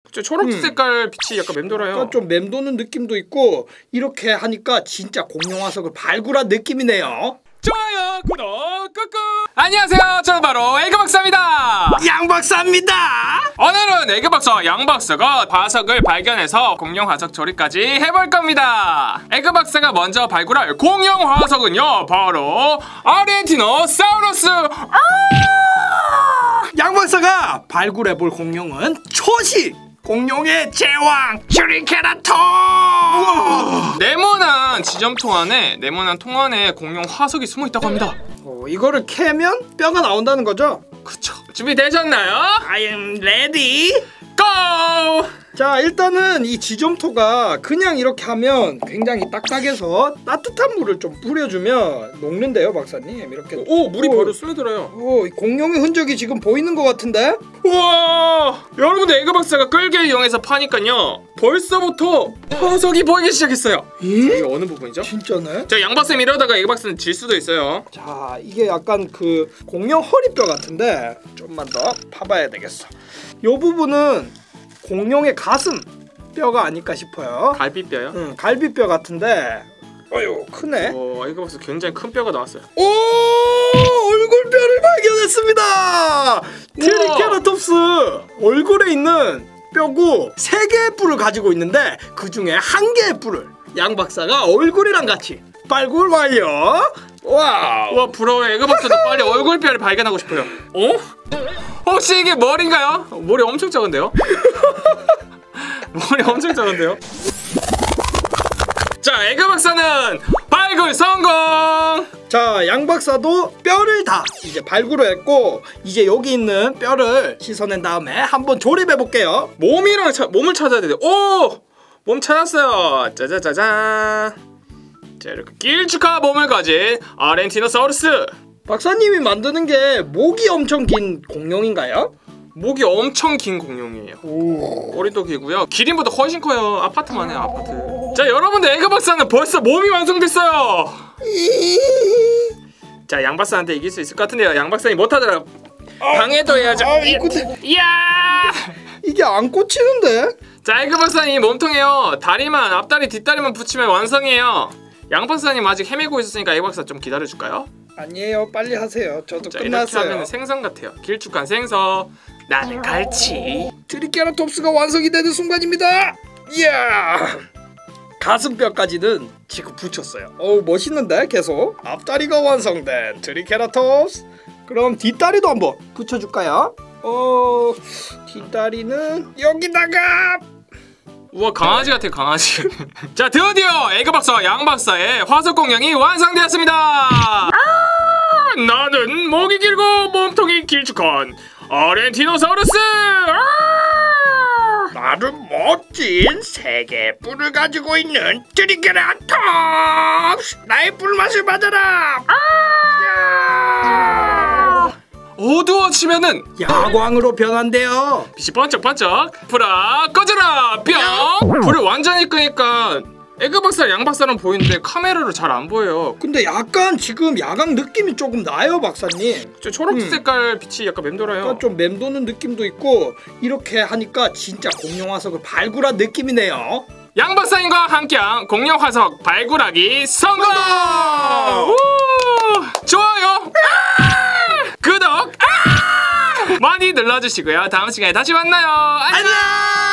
초록색 색깔 빛이 약간 맴돌아요. 약간 좀 맴도는 느낌도 있고 이렇게 하니까 진짜 공룡 화석을 발굴한 느낌이네요. 좋아요, 구독 꾹꾹. 안녕하세요, 저는 바로 에그박사입니다. 양박사입니다. 오늘은 에그박사와 양박사가 화석을 발견해서 공룡 화석 조립까지 해볼 겁니다. 에그박사가 먼저 발굴할 공룡 화석은요, 바로 아르헨티노사우루스. 양박사가 발굴해볼 공룡은 초식 공룡의 제왕 트리케라톱. 네모난 지점통 안에 공룡 화석이 숨어있다고 합니다. 이거를 캐면 뼈가 나온다는 거죠? 그쵸. 준비되셨나요? I am ready. 고! 자, 일단은 이 지점토가 그냥 이렇게 하면 굉장히 딱딱해서 따뜻한 물을 좀 뿌려주면 녹는데요, 박사님. 이렇게. 오, 물이 바로 스며들어요. 공룡의 흔적이 지금 보이는 것 같은데? 우와! 여러분들, 에그박사가 끌개 이용해서 파니까요, 벌써부터 화석이 보이기 시작했어요. 이게 어느 부분이죠? 진짜네? 자, 양박사님 이러다가 에그박사는 질 수도 있어요. 자, 이게 약간 그 공룡 허리뼈 같은데 좀만 더 파봐야 되겠어. 요 부분은 공룡의 가슴 뼈가 아닐까 싶어요. 갈비뼈요? 응, 갈비뼈 같은데. 어휴, 크네. 에그박사 굉장히 큰 뼈가 나왔어요. 오, 얼굴뼈를 발견했습니다. 트리케라톱스 얼굴에 있는 뼈고 3개의 뿔을 가지고 있는데 그 중에 1개의 뿔을 양 박사가 얼굴이랑 같이 발굴 완료. 와우. 와, 부러워요. 에그박사도 빨리 얼굴뼈를 발견하고 싶어요. 혹시 이게 머리인가요? 머리 엄청 작은데요? 머리 엄청 작은데요? 자, 에그박사는 발굴 성공! 자, 양박사도 뼈를 다 이제 발굴을 했고 이제 여기 있는 뼈를 씻어낸 다음에 한번 조립해 볼게요. 몸을 찾아야 돼요. 오! 몸 찾았어요. 짜자자잔. 자, 이렇게 길쭉한 몸을 가진 아르헨티노사우루스. 박사님이 만드는 게 목이 엄청 긴 공룡인가요? 목이 엄청 긴 공룡이에요. 꼬리도 길고요. 기린보다 훨씬 커요. 아파트만 해요, 아파트. 자, 여러분들, 에그박사는 벌써 몸이 완성됐어요. 자, 양박사한테 이길 수 있을 것 같은데요. 양박사님 못하더라. 방해도 해야죠. 이야! 이게 안 꽂히는데? 자, 에그박사님 몸통에요, 다리만, 앞다리, 뒷다리만 붙이면 완성이에요. 양박사님 아직 헤매고 있었으니까 에그박사 좀 기다려줄까요? 아니에요, 빨리 하세요. 저도 자, 끝났어요. 이렇게 하면 생선 같아요. 길쭉한 생선. 나는 갈치. 트리케라톱스가 완성이 되는 순간입니다. 이야, 가슴뼈까지는 지금 붙였어요. 멋있는데? 계속 앞다리가 완성된 트리케라톱스. 그럼 뒷다리도 한번 붙여줄까요? 뒷다리는 여기다가. 우와, 강아지 같아요, 강아지. 자, 드디어 에그박사와 양박사의 화석 공룡이 완성되었습니다. 나는 목이 길고 몸통이 길쭉한 아르헨티노사우루스. 나는 멋진 3개의 뿔을 가지고 있는 트리케라톱스. 나의 뿔맛을 받아라. 어두워지면은 야광으로 변한대요. 빛이 번쩍번쩍. 불아 꺼져라 뿅. 불을 완전히 끄니까 에그박사, 양박사는 보이는데 카메라로 잘 안 보여요. 근데 약간 지금 야광 느낌이 조금 나요, 박사님. 초록색 색깔 빛이 약간 맴돌아요. 약간 좀 맴도는 느낌도 있고 이렇게 하니까 진짜 공룡 화석을 발굴한 느낌이네요. 양박사님과 함께한 공룡 화석 발굴하기 성공! 좋아요! 구독! 많이 눌러주시고요. 다음 시간에 다시 만나요. 안녕!